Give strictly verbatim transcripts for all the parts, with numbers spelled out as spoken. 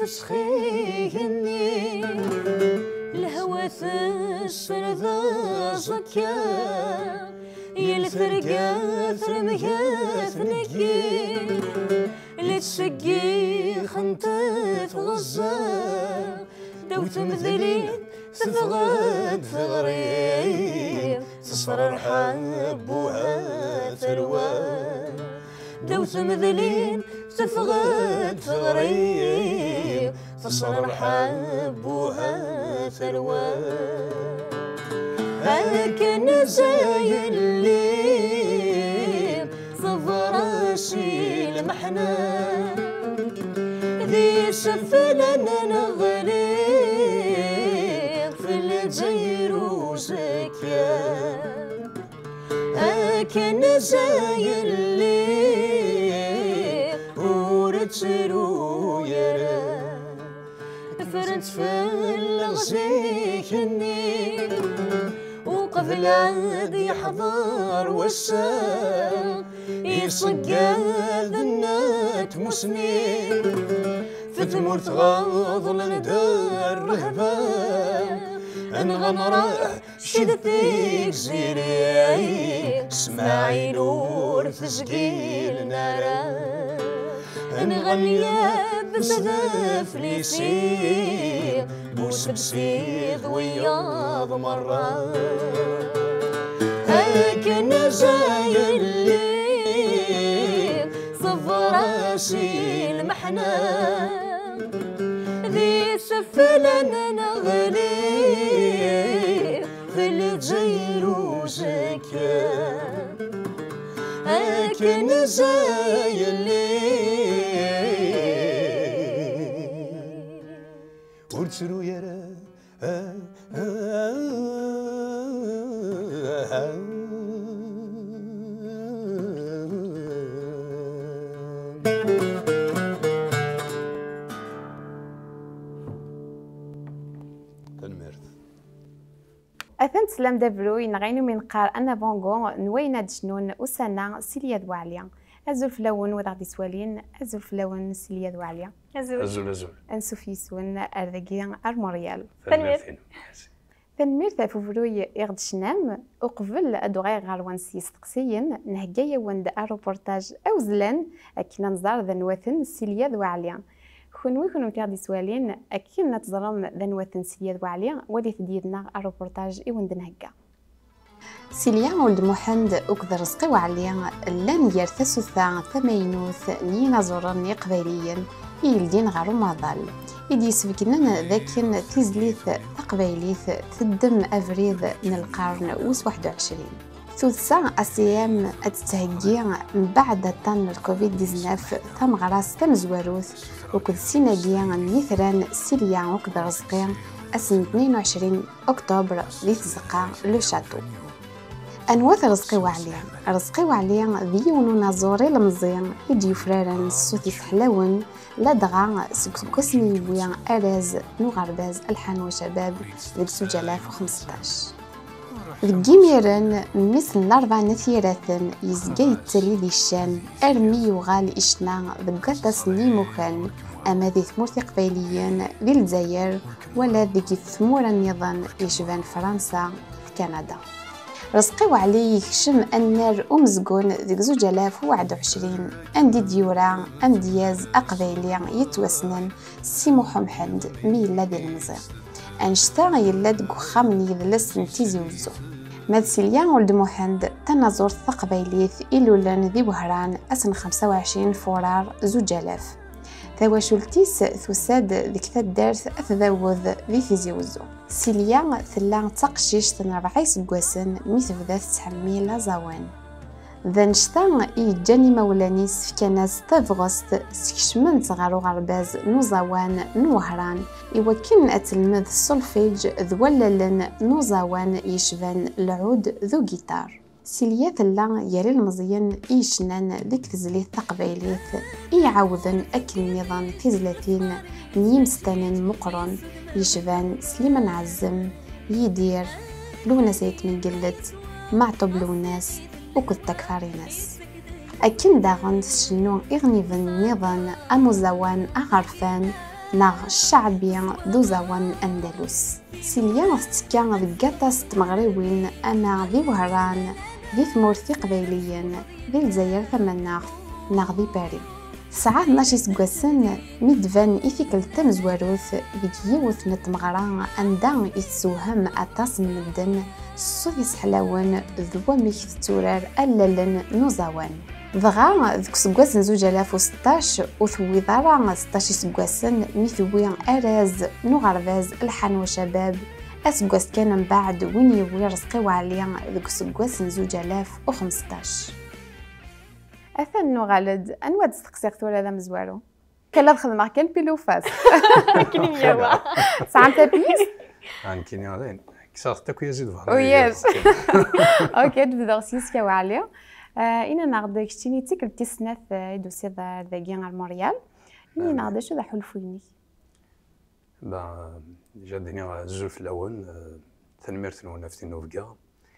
سخيني الهوى تسر ذا زكا يلثرقا ثرمقا ثنقي لتسقي خنتات غزة دوت مثلين تفغد ثغري تصرر حبوها ثروة دوت مثلين تفغد ثغري تصرر حبوها ثروة هلكن زي الليل صفراشي المحنة ذي سفلنا نغليق في الجير وزكيا هلكن زي الليل ورتسرو يرى فرنت في الغزيكني وقف العاد يحضر والساق يصقى ذنات مسني في تمور تغاضل ندار رهبة أنا غنراح شدتك زيري اسمعي نور تسقيل نارا أنا غنيا بمدى فليسي بوس بسيط وياض مرة هكذا زي الليل صفراسي المحنة ذي سفلنا نغلي في الجير وزكا هكذا زي الليل ورتسرو يرى أثنت سلام دبروي نغينو من قار أنا فونغو نوينا دشنون وسنة سيليا دواليا أزول فلون وضعدي سوالين أزول فلون سيليا دواليا أزول أزول أزول أنسوفي سون أرذقيا أرموريال تنمير تنمير تافوفروي إغدشنام أقبل أدغي غاروان سيستقسيين نهجايا وند أروبورتاج أوزلان أكينا نزار ذنوثن سيليا دواليا كونوي كونو تاغدي سوالين أكينا تزرم ذنوثن سيليا دواليا ودي تديدنا أروبورتاج إيوند نهجا سيليا ولد محمد أكذر رزقي وعليا لان يرثسو ثا ثمينوث لينا زوران يقباليين يلدين غارو ماضال إدي سفكنن ذاكن تيزليث تقبايليث تدم أفريد من القرن وس واحد وعشرين ثلث أسيام أتتهجي من بعد طن الكوفيد تسعطاش ثم غراس ثم زواروث وكذ سيناجيا نيثران سيليا وكذ رزقي أسن اثنين وعشرين أكتوبر ذي تزقى لو شاتو أنواث رزقي وعليا رزقي وعليا ذيونو نازوري المزيان يجي فرارن الصوتي حلاون لا دغا سكسمي ويا أراز نو غرباز الحان وشباب ذي جلاف وخمسطاش ذكيميرن مثل الأربع نثيرات يزجي التالي ذي الشام أرمي وغال إشنا ذقاتا سنين مخان أما ذي ثمور قبيليين ذي الجزائر ولا ذي ثمور النظام يشبان فرنسا في كندا رزقي وعليه يكشم النار أمزقون ذيك زوج آلاف وواحد وعشرين أندي ديورا أمدياز أقبيلي يتوسنن سيمو حمحند ميلا ديال المزيغ أنشتا يلاد كوخامني يذلس نتيزي وزو مادسيليا ولد محمد تنازور ثقبيليث إلولان ذي بهران أسن خمسة وعشرين فورار زوج آلاف ثواشولتيس ثساد ذيك تدارث أثذاوذ ذي تيزي وزو سيليا ثلا تقشيش تنربعي سكواسن ميث بدات تحميلا زوان ذا نشتا إيجاني مولانيس في كناس تفغست سكشمنت غارو غرباز نو زوان نو وهران إوكن أتلمذ السولفيج ذوللن نو زوان يشبان العود ذو جيتار سيليا ثلا يري المزيان إيشنان ديك تزليث تقبيليث إيعاوذن أكل النظام تزلاتين نيمستانن مقرن يشبان سليمان عزم يدير لونا سيت من قلت معطب لوناس وكل تكفاري ناس أكن داغن شنو إغنيفن نظام أموزوان أغرفان ناغ الشعبي دو زوان أندلس. سيليا ستكا ذكاطاس تمغريوين أنا ذي وهران ذي ثمورثي قبيليين ذي الجزائر ثمناغ ناغ ذي باري. ساعة اثناش سكواسن ميدفان إثيكل تمزواروث ذيك يوث نتمغرا أندا يتسوهم أطاس من الدن الصوت يسحلاون ذو ميك تورار ألالن نوزاوان. ضغا ذك سكواسن زوج آلاف وستاش وثوي ضارا ستاش سكواسن ميثوي أراز نغرفاز الحان وشباب أسكواس كان من بعد وين يوي رزقي وعليا ذك سكواسن زوج آلاف وخمسطاش. أثن نغالد أنواع تستقسيق ثورة ذا مزوارو كلا تخدم كان بيلو فاس كني يوا ساعة تابيس عن كني علين كسر تكو يزيد فهذا وياش أوكي تبدأ سيسكا وعليا إنا نغدى كشتيني تيكل تسنث دوسي ذا ذا جين على موريال إني نغدى شو ذا حلفيني با جادني زوف الأول تنمرت نونفتي نوفكا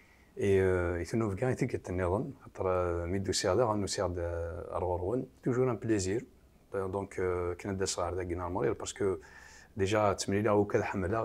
et c'est une grande étiquette néron entre midi soir on nous sert de arroron toujours un plaisir donc كنا ندير صغار داكينا المريض باسكو ديجا تملي له كذا حمله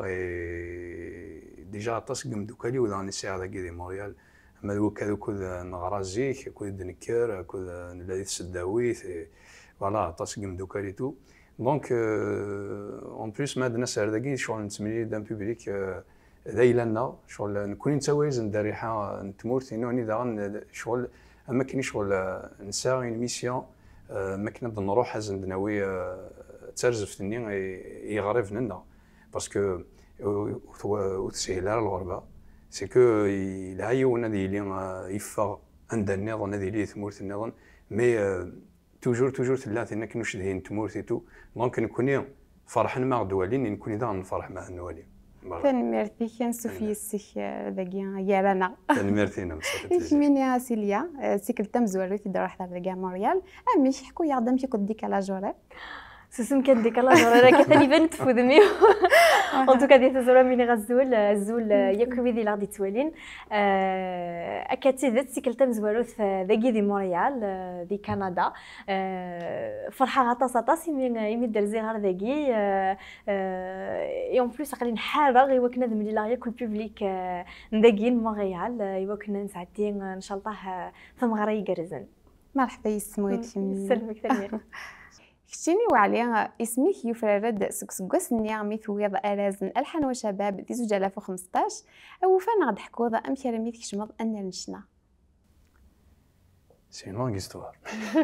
اي ديجا تصقم دوكالي ولا نسير داكي دي موريال اما دو كذا كذا نغرازيك كذا نكر كذا الذي تسداويت فوالا تصقم دوكالي تو دونك اون بليس ما عندنا سير داكي شغل نتملي دان بوبليك ذايلنا شغل نكون نتوايز نداريحة نتمورت إنه أني داغن شغل أما كني شغل نسا اون ميسيون ما كنا نروح هاز ندناوي ترزفتني يغرف لنا باسكو وتسهل على الغربة سي كو العيون هذه اللي يفا عند النظام هذه اللي تمورت النظام مي توجور توجور ثلاثة إنك كنوش شدهين تمورت تو دونك نكوني فرحان مع دوالين نكوني داغن نفرح مع النوالين تنمرتي كان سوفي السيخ ذاكيا يارانا تنمرتينا إيش مين يا سيليا سيكل تمزوري في دروح ذاك موريال أمي يحكوا يعدم في كل ديكالاج سوسم كان ديكالاج ولا كثاني بنت فودمي ان توكا دي تزورا من غزول الزول ياكوي دي لاغدي توالين اكاتي ذات سيكل تمزورو ذاكي دي موريال دي كندا فرحه غطاس طاسي من يمد الزغار ذاكي اي اون بليس قالين حاره غير وكنا من لا ياكل بوبليك ذاكي مونريال ايوا كنا نسعدين ان شاء الله ثم غري يقرزن مرحبا يسمويت سلمك ثاني كشتيني وعليا اسميك يفرد سكسكوس نيامي ثويض أرازن الحن وشباب دي زوج آلاف وخمسطاش أو فانا غد حكوضة أم كرميت كشمض أن نشنا سي اون لونغ هيستوار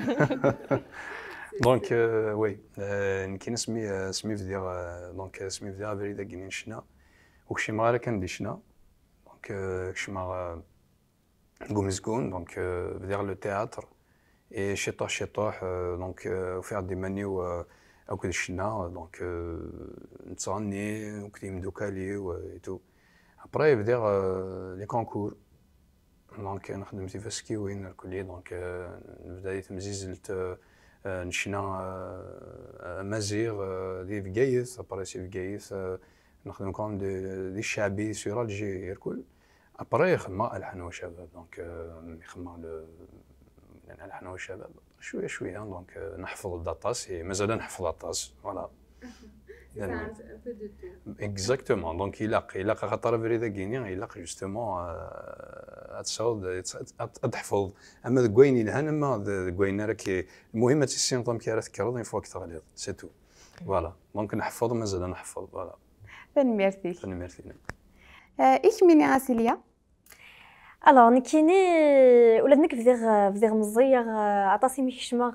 دونك وي نكين اسمي سمي في دير دونك سمي في دير بري داكي نشنا وكشي مغارا كان دي شنا دونك كشي مغا قومزكون دونك في دير لو تياتر et شطوح شطوح دونك faire des manios اكل الشنا دونك نتصني وكتيم دوكالي و تو ابري بدير لي كونكور دونك نخدم في فاسكي وين الكليه دونك نبدا تمزيزلت نشنا مزيغ دي فكايث ابري سي فكايث نخدم كون دي الشعبي سور الجي الكل ابري خدمه الحن وشباب دونك خدمه نحن والشباب شويه شويه دونك نحفظ الداطاس مازال نحفظ الداطاس فوالا اكزاكتومون دونك يلاق يلاق خاطر فري ذاكيني يلاق جوستومون تصاوب تحفظ اما ذكوين يلهان اما ذكوين راك المهم تيسينطوم كي راه تكرر اون فوا كتغليظ سي تو فوالا دونك نحفظ مازال نحفظ فوالا ميرسي ميرسي ايش من يا سيليا الوغ نكيني ولادنك في دير في دير مزيغ عطاسي ميكشماغ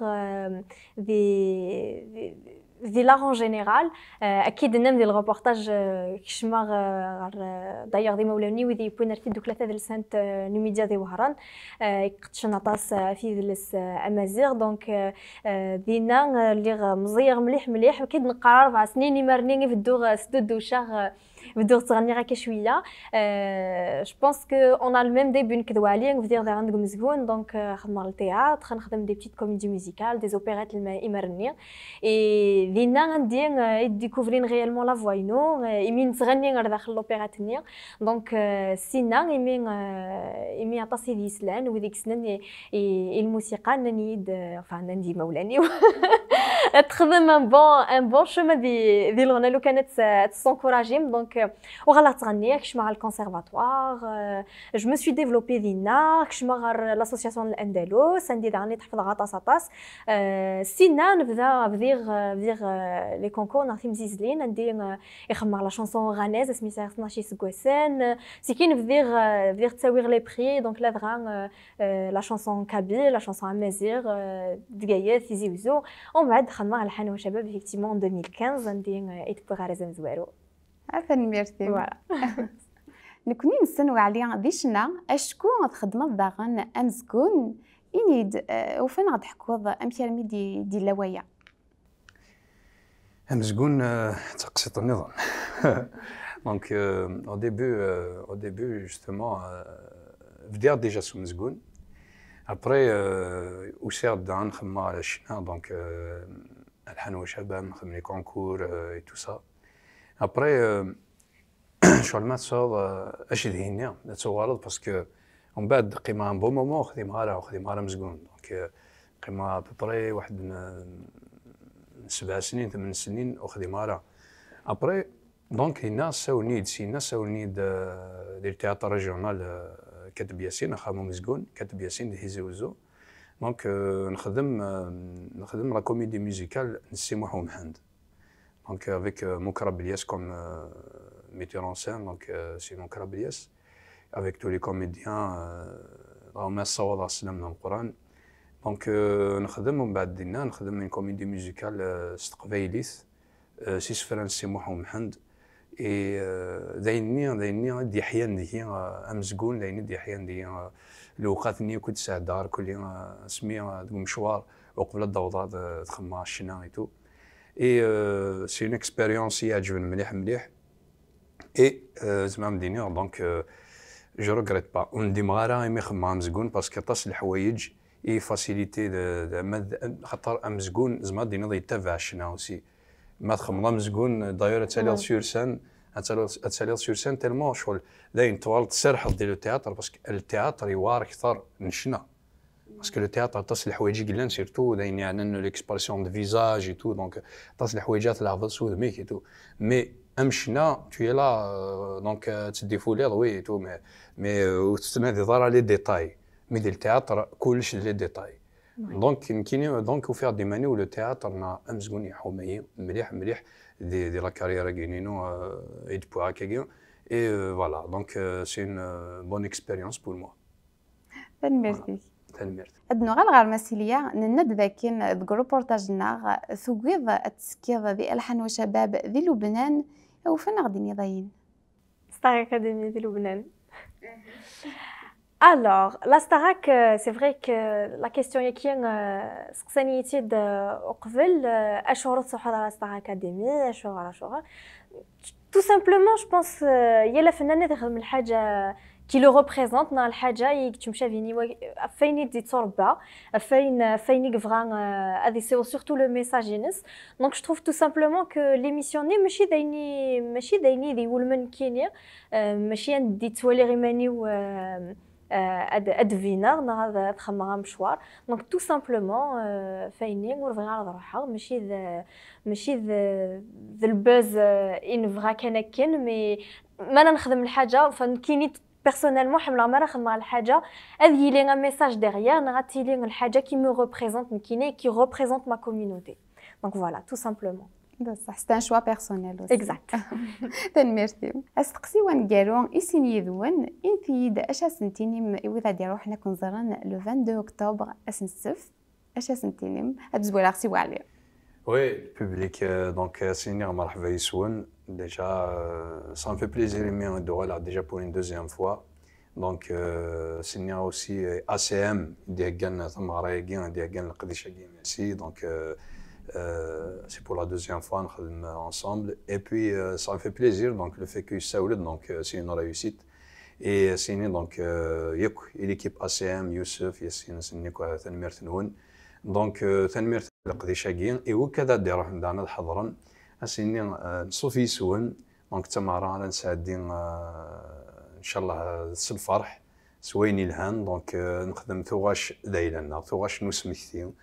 دي دي لاغون جينيرال اكيد نم ديال الريبورتاج كشماغ دايوغ دي مولاني وذي بوينرتي دوك ثلاثه ديال سانت نوميديا دي وهران قدش نعطاس في ديالس امازيغ دونك دينا اللي مزيغ مليح مليح اكيد نقرر اربع سنين يمرني في الدور سدو دوشاغ بدور تغني غير شويه جو بونس كو اون ا الميم ديبي نكدوا عليه في دير دار عندكم مزكون دونك خدمه التياتر خنخدم دي بتيت كوميدي ميوزيكال دي اوبيرات المرني اي دينا غندير ديكوفرين ريالمون لا فواينو يمين تغني غير داخل لوبيرات نير دونك سينا يمين يمين عطاسي دي سلان وديك سنان الموسيقى ننيد فان ندي مولاني تخدم ان بون ان بون شومان دي ديال الغنى لو كانت تسونكوراجيم دونك وغالا تغني كش مع الكونسيرفاتوار جو مو سوي ديفلوبي دينا كش مع لاسوسياسيون الاندلس عندي دعني تحفظ غطاس طاس سينا نبدا بدير بدير لي كونكور نعطي مزيزلين عندي يخدم على شونسون غانيز سميتها اثناش سكواسان سي كاين بدير بدير تساوير لي بري دونك لا دغا لا شونسون كابيل لا شونسون امازيغ دقايا تيزي وزو ومن بعد خدمه على الحان وشباب ايفيكتيمون ألفين وخمسطاش عندي ايت بوغ رزم زوارو عفوا ميرسي فوالا نكوني نسنوا عليا ديشنا اشكون تخدم داغن امزكون انيد وفين غتحكوض امكيرمي دي دي لوايا امزكون تقسيط النظام دونك au début au début justement بديت ديجا سو مزكون ابري وسير دان نخدم على الشنا دونك الحان وشباب نخدم لي كونكور اي تو سا ابري شغل ما تصاوب اش دهيني نتصورد باسكو ومن بعد قيمه ان بون مومون خديمها راه خديمها راه مزكون دونك قيمه ببري واحد من سبع سنين ثمان سنين وخديمها راه ابري دونك الناس ساوني سي الناس ساوني ديال التياتر ريجيونال كاتب ياسين خامو مزكون كاتب ياسين دهيزي وزو دونك نخدم نخدم لا كوميدي ميوزيكال نسي محو محمد دونك افيك مكرم بلياس كوم metteur en scène, donc euh, c'est mon Karablias, avec tous les comédiens, راهم صوّد السلام من القرآن. دونك نخدم ومن بعد دينا نخدم من كوميدي ميوزيكال ستقبايليث سي سفران سي محو محمد اي دايني دايني دي حيان دي امزكون دايني دي حيان دي الوقات ني كنت ساعة دار كل سمي تقوم مشوار وقبل الضوضاء تخمم الشنا اي تو اي سي اون اكسبيريونس يعجبني مليح مليح اي زعما مديني دونك جو ريغريت با ونديما راه يمي خدمه مزكون باسكو طاس الحوايج اي فاسيليتي خاطر امزكون زعما دينا يتبع الشنا اوسي ما تخمم مزكون داير تالي سور سان تالي سور سان تالمون شغل داين طوال تسرح ديال التياتر باسكو التياتر يوار اكثر من الشنا باسكو لو تياتر طاس الحوايج قلان سيرتو داين يعني ليكسبرسيون دو فيزاج اي تو دونك طاس الحوايجات لعبت سود ميك اي تو مي امشنا tu es là دونك تديفولير وي تو مي مي وتسمع دي ضرا لي ديتاي مي ديال التياتر كلش لي ديتاي دونك يمكن دونك وفير دي ماني ولو تياتر نا امزكون يحومي مليح مليح دي دي لا كارير كينينو ايد بو هكاكا اي فوالا دونك سي اون بون اكسبيريونس بور موا ميرسي تنميرت ادنو غير غير مسيليا نند ذاكين دكرو بورتاجنا ثوغيض التسكيض ديال الحان وشباب ذي لبنان وفين غادي ضايين ستار اكاديمي ديال لبنان Alors, la Starac, c'est vrai que la question est qui سقسانيتي قبل اشهر تصحى على ستار اكاديمي اشهر على شهر tout simplement je pense هي لا فنانه تخدم الحاجه كي لو ريبريزونط نا الحاجه يكتمشى فيني فين يدي تربا فين فين يفغان هذه سي سورتو لو ميساج ينس دونك جو تروف تو سامبلومون كو ليميسيون ني ماشي دايني ماشي دايني دي ولمن كينيا ماشي عندي توالي غيماني و اد ادفينر نا هذا تخمها مشوار دونك تو سامبلومون فايني ورفغا على روحها ماشي ذا ماشي ذا البوز ان فغا كان كان مي ما انا نخدم الحاجه فكيني بيرسونيلمون حمل ما نخدم على الحاجه هذه لي ان ميساج ديغيير نغطي لي الحاجه كي مو ريبريزونط كيني كي ريبريزونط ما كوميونيتي دونك فوالا تو سامبلومون بصح سي ان شوا بيرسونيل اكزاكت تنميرتي استقسي وان قالوا اسيني ذون انتيد اش سنتينيم اذا ديرو حنا كنزرن لو اثنين اكتوبر اسنسف اش سنتينيم ادزبولا سي وعلي وي بوبليك دونك سيني مرحبا يسون déjà ça me fait plaisir de me rendre déjà pour une deuxième fois donc c'est aussi A C M ديالنا ثم رايقين ديالنا القديشه كيمسي donc c'est pour la deuxième fois نخدم ensemble et puis ça me fait plaisir donc le fait que يساولد donc c'est une réussite et سيني donc ياك l'équipe A C M يوسف ياسين سني كو تنمير تنون donc تنمير القديشه كين et وكذا دير عندنا الحضرن اسيني نصوفي يسون دونك تمارا على نسعدين ان شاء الله الفرح سويني الهان دونك نخدم ثواش دايلنا ثواش نسمثيو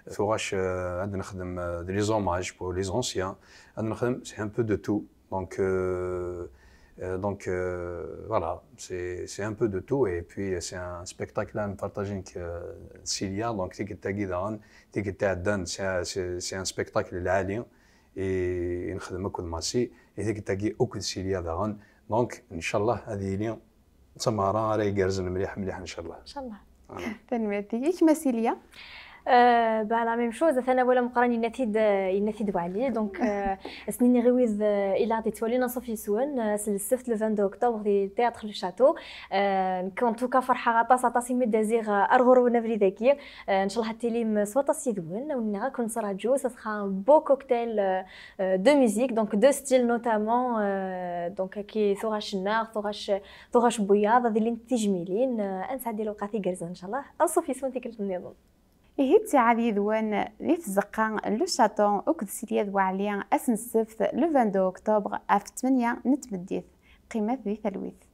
ثوغاش عندنا نخدم دي لي زوماج بور لي زونسيان، عندنا نخدم سي ان بو دو تو. دونك دونك فوالا سي سي ان بو دو تو. اي بوي سي ان سبيكتاكل نبارطاجينك سيليا. دونك تيك تاكي داغن تيك تاع دان سي سي ان سبيكتاكل العالي اي نخدم اكل ماسي اي تيك تاكي اكل سيليا داغن. دونك ان شاء الله هذه لي تمارا راهي يقرزن مليح مليح ان شاء الله. ان شاء الله. تنميتي ايش مسيليا؟ أه با ميم شوز انا ولا مقراني نتيد ينتيد وعلي دونك سنيني غيوز الى دي تولينا صوفي سوان سلسفت لو واحد اكتوبر دي تياتر لو شاتو. كون توكا فرحه غطاس طاسي مي دازيغ ارغور نفري ذاكي ان شاء الله التيليم سوا طاسي دوين ونغا كون صراجو سا سخا بو كوكتيل دو ميوزيك دونك دو ستيل نوتامون دونك كي ثوغاش النار ثوغاش ثوغاش بياض هذه اللي تجميلين انسعدي لو قاثي قرزان ان شاء الله صوفي سوان تيكلت النظام. إيه تعالي دوان نيت زقان لو شاطون أكد سيليا وعليا أسن السبت لو واحد أكتوبر ألف وثمانمائة نتمديث قيمة ذي ثلويث.